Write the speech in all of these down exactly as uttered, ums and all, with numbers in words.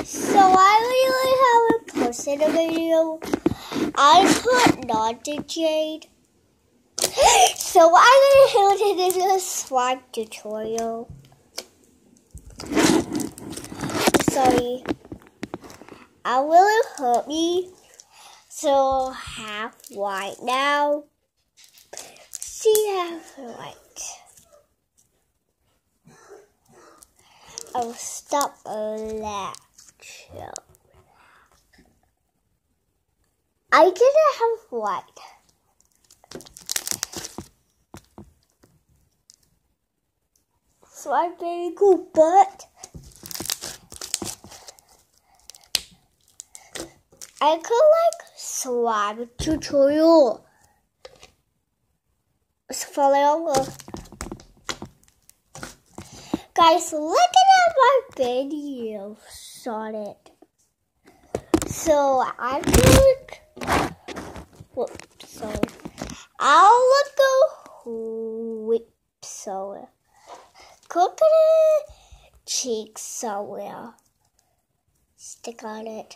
So I really haven't posted a video. I put not to Jade. So I'm gonna do it in a slime tutorial. Sorry. I will hurt me. So half white now. See half white. I'll stop a lecture. I didn't have white. So I'm very cool, but I could like slime tutorial. So follow along. Guys, look at my video on it. So I think, whoops, sorry. I'll look a whip somewhere. Coconut cheeks somewhere. Stick on it.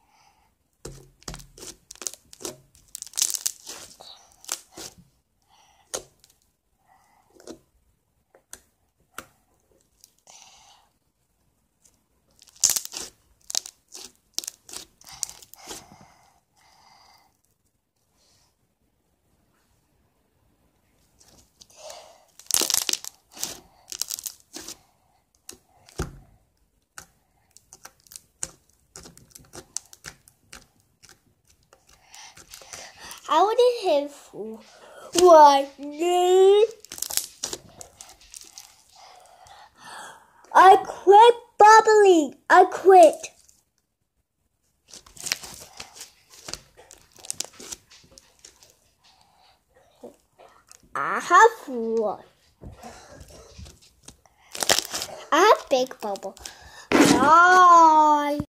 I want to have one. I quit bubbling. I quit. I have one. I have big bubble. Bye.